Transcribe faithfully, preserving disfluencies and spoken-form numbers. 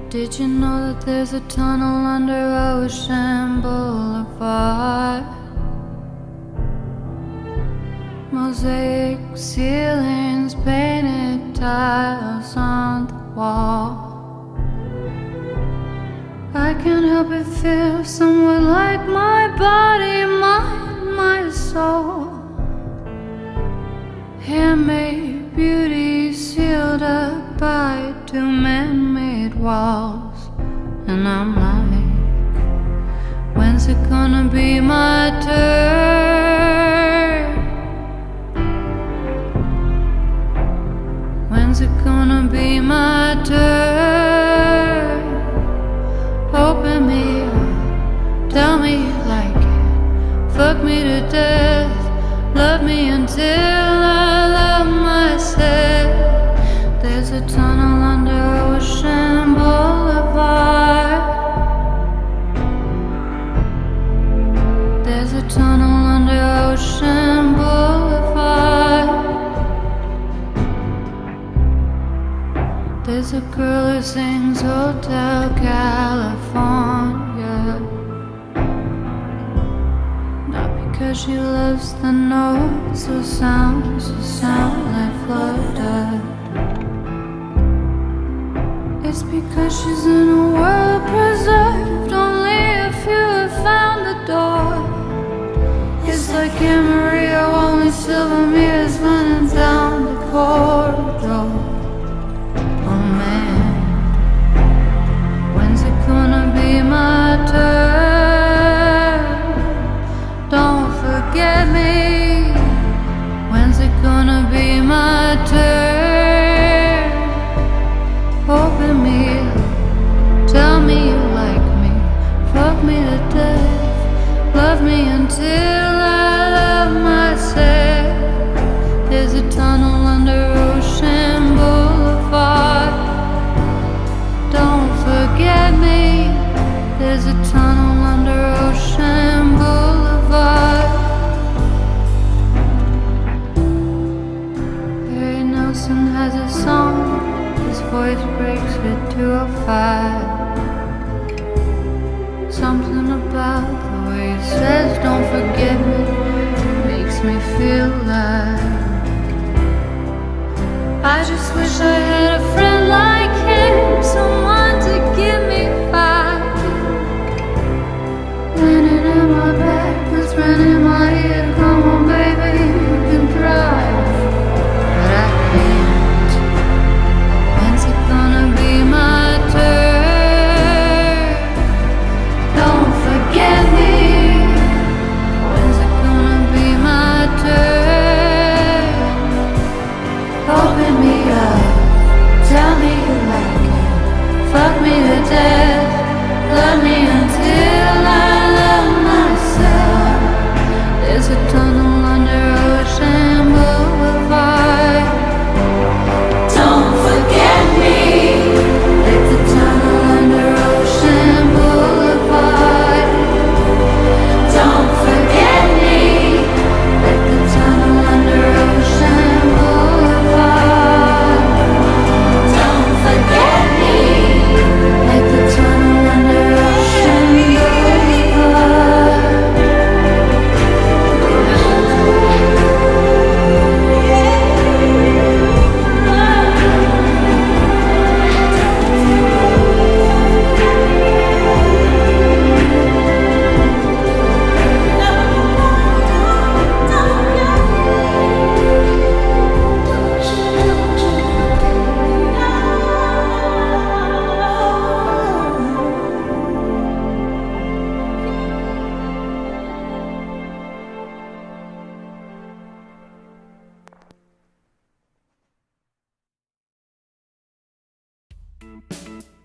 Did you know that there's a tunnel under Ocean Boulevard? Mosaic ceilings, painted tiles on the wall. I can't help but feel somewhat like my body, mind, my soul. Handmade beauty sealed up by two man-made walls. And I'm like, when's it gonna be my turn? When's it gonna be my turn? Open me up, tell me you like it, fuck me to death, love me until I love myself. There's a tunnel under Ocean Boulevard. There's a tunnel under Ocean Boulevard. There's a girl who sings Hotel California, not because she loves the notes or sounds that sound like Florida. It's because she's in a world preserved, only a few have found the door. It's like Camarillo, only silver mirrors running down the corridor. Oh man, when's it gonna be my turn? Don't forget me. When's it gonna be my turn? Open me up, tell me you like me, fuck me to death, love me until I love myself. There's a tunnel under Ocean Boulevard. Don't forget me. There's a tunnel under Ocean Boulevard. Harry Nelson has a song, his voice breaks at two oh five. Something about the way he says don't forget me makes me feel alive. I just wish I had a friend like him, someone to give me five. Landing in my back, whispering in my ear, come on baby, you can drive. But I can't. When's it gonna be my turn? Don't forget me. When's it gonna be my turn? Open me up, tell me you like it, fuck me to death, love me until I love myself. There's a tunnel under Ocean Boulevard. Don't forget me. Like the tunnel under Ocean Boulevard. Don't forget me. Like the tunnel under Ocean Boulevard. Don't forget me. Like the tunnel under Ocean Boulevard. Thank you.